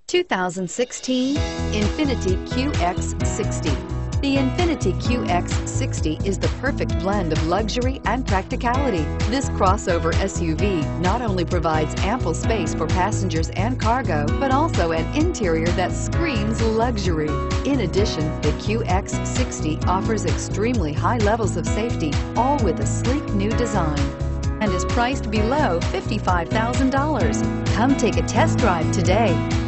2016 Infiniti QX60. The Infiniti QX60 is the perfect blend of luxury and practicality. This crossover SUV not only provides ample space for passengers and cargo, but also an interior that screams luxury. In addition, the QX60 offers extremely high levels of safety, all with a sleek new design, and is priced below $55,000. Come take a test drive today.